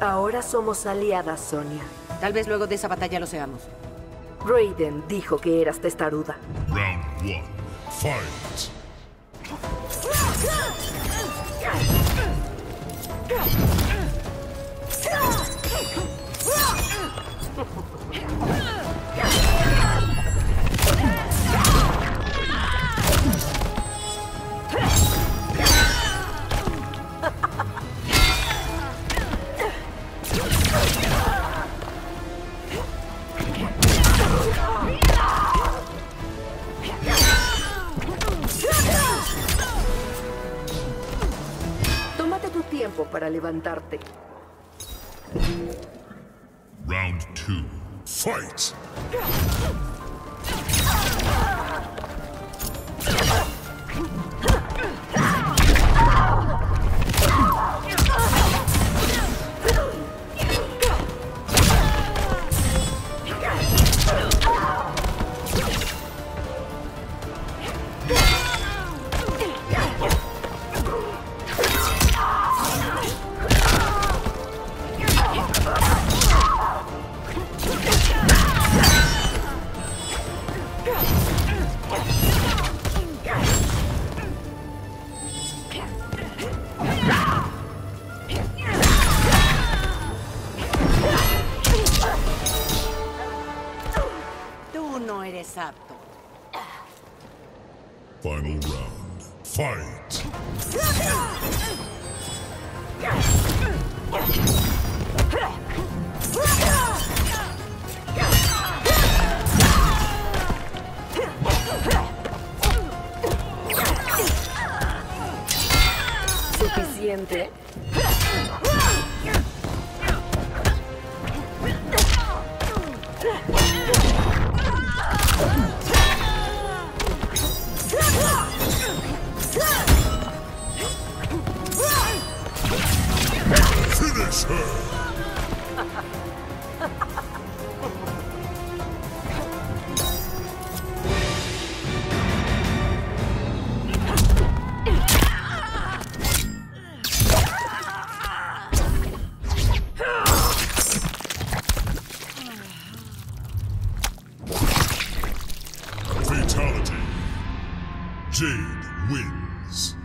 Ahora somos aliadas, Sonya. Tal vez luego de esa batalla lo seamos. Raiden dijo que eras testaruda. Round 1. Fight! Tómate tu tiempo para levantarte. Round 2. Fight! Tú no eres apto. Final round. Fight! ¿Suficiente? Finish her! Fatality. Jade wins.